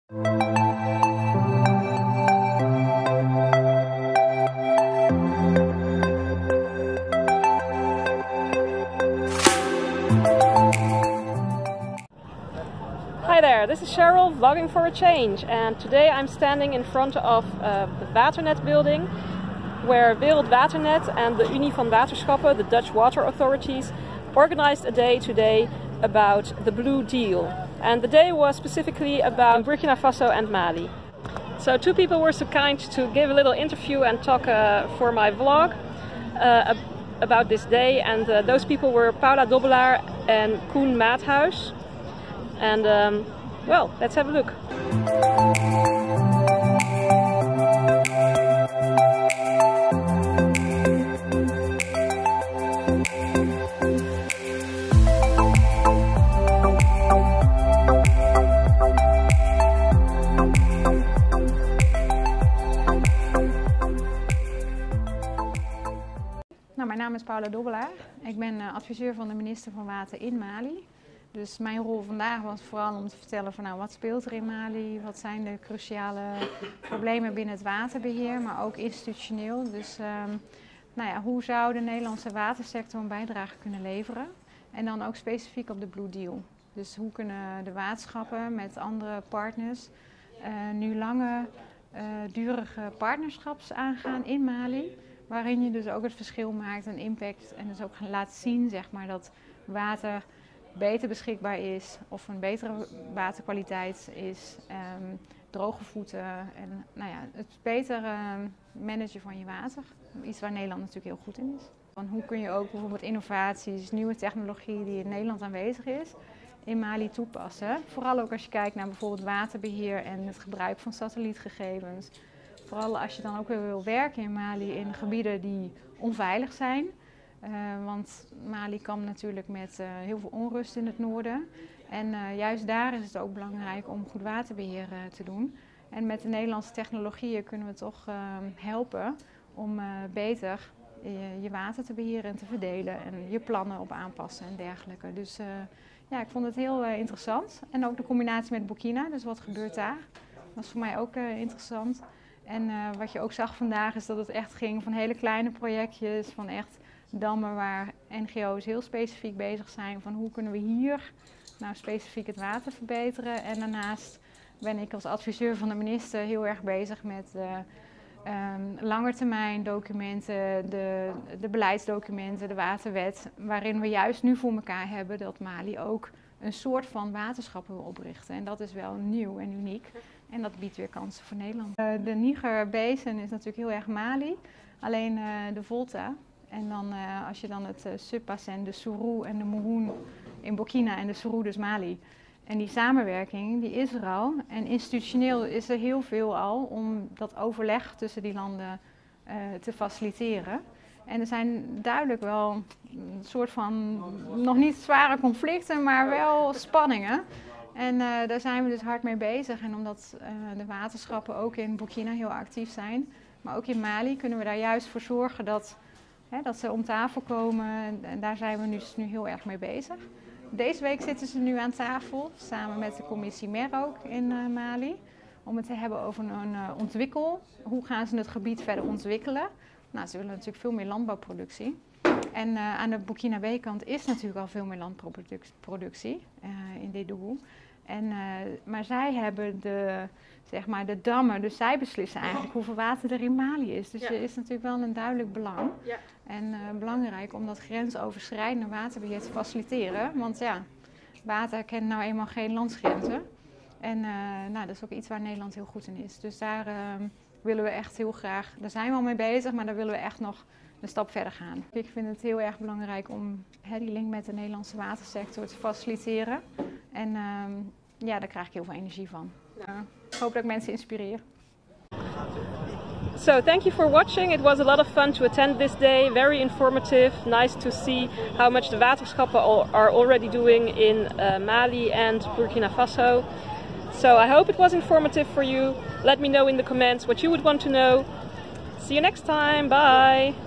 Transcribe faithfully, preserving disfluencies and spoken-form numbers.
Hi there, this is Cheryl, vlogging for a change, and today I'm standing in front of uh, the Waternet building, where Wereld Waternet and the Unie van Waterschappen, the Dutch water authorities, organized a day today about the Blue Deal. And the day was specifically about Burkina Faso and Mali. So two people were so kind to give a little interview and talk uh, for my vlog uh, about this day, and uh, those people were Paula Dobbelaar and Koen Maathuis. And um, well, let's have a look. Nou, mijn naam is Paula Dobbelaar. Ik ben uh, adviseur van de minister van Water in Mali. Dus mijn rol vandaag was vooral om te vertellen van nou, wat speelt er in Mali, wat zijn de cruciale problemen binnen het waterbeheer, maar ook institutioneel. Dus um, nou ja, hoe zou de Nederlandse watersector een bijdrage kunnen leveren? En dan ook specifiek op de Blue Deal. Dus hoe kunnen de waterschappen met andere partners uh, nu lange, uh, durige partnerschaps aangaan in Mali, waarin je dus ook het verschil maakt en impact en dus ook laat zien, zeg maar, dat water beter beschikbaar is of een betere waterkwaliteit is, um, droge voeten en nou ja, het beter uh, managen van je water. Iets waar Nederland natuurlijk heel goed in is. Van hoe kun je ook bijvoorbeeld innovaties, nieuwe technologie die in Nederland aanwezig is, in Mali toepassen. Vooral ook als je kijkt naar bijvoorbeeld waterbeheer en het gebruik van satellietgegevens. Vooral als je dan ook weer wil werken in Mali in gebieden die onveilig zijn. Uh, want Mali kampt natuurlijk met uh, heel veel onrust in het noorden. En uh, juist daar is het ook belangrijk om goed waterbeheer uh, te doen. En met de Nederlandse technologieën kunnen we toch uh, helpen om uh, beter je, je water te beheren en te verdelen. En je plannen op aanpassen en dergelijke. Dus uh, ja, ik vond het heel uh, interessant. En ook de combinatie met Burkina, dus wat gebeurt daar, was voor mij ook uh, interessant. En uh, wat je ook zag vandaag is dat het echt ging van hele kleine projectjes, van echt dammen waar N G O's heel specifiek bezig zijn van hoe kunnen we hier nou specifiek het water verbeteren. En daarnaast ben ik als adviseur van de minister heel erg bezig met uh, um, langetermijn documenten, de, de beleidsdocumenten, de waterwet, waarin we juist nu voor elkaar hebben dat Mali ook een soort van waterschap wil oprichten. En dat is wel nieuw en uniek en dat biedt weer kansen voor Nederland. Uh, de Niger Basin is natuurlijk heel erg Mali, alleen uh, de Volta. En dan uh, als je dan het uh, Subbassin, de Sourou en de Mouhoun in Burkina en de Sourou dus Mali. En die samenwerking die is er al. En institutioneel is er heel veel al om dat overleg tussen die landen uh, te faciliteren. En er zijn duidelijk wel een soort van, nog niet zware conflicten, maar wel spanningen. En uh, daar zijn we dus hard mee bezig. En omdat uh, de waterschappen ook in Burkina heel actief zijn, maar ook in Mali kunnen we daar juist voor zorgen dat He, dat ze om tafel komen en daar zijn we nu, dus nu heel erg mee bezig. Deze week zitten ze nu aan tafel, samen met de commissie M E R ook in uh, Mali. Om het te hebben over een uh, ontwikkel. Hoe gaan ze het gebied verder ontwikkelen? Nou, ze willen natuurlijk veel meer landbouwproductie. En uh, aan de Burkina kant is natuurlijk al veel meer landbouwproductie uh, in dit doel. En, uh, maar zij hebben de, zeg maar, de dammen, dus zij beslissen eigenlijk hoeveel water er in Mali is. Dus ja. Er is natuurlijk wel een duidelijk belang. Ja. En uh, belangrijk om dat grensoverschrijdende waterbeheer te faciliteren. Want ja, water kent nou eenmaal geen landsgrenzen. En uh, nou, dat is ook iets waar Nederland heel goed in is. Dus daar uh, willen we echt heel graag, daar zijn we al mee bezig, maar daar willen we echt nog een stap verder gaan. Ik vind het heel erg belangrijk om he, die link met de Nederlandse watersector te faciliteren. En uh, ja, daar krijg ik heel veel energie van. Uh, ik hoop dat ik mensen inspireer. So thank you for watching. It was a lot of fun to attend this day. Very informative. Nice to see how much the waterschappen are already doing in uh, Mali and Burkina Faso. So I hope it was informative for you. Let me know in the comments what you would want to know. See you next time. Bye.